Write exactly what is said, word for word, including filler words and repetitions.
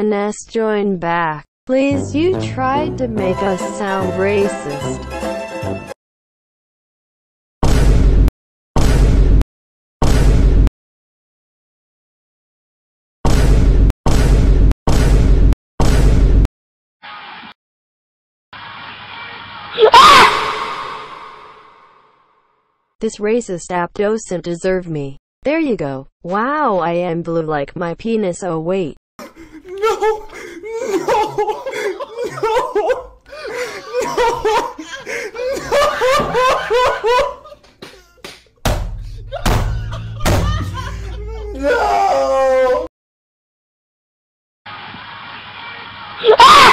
N S join back. Please, you tried to make us sound racist. This racist app doesn't deserve me. There you go. Wow, I am blue like my penis. Oh wait. No! No! No! No! No!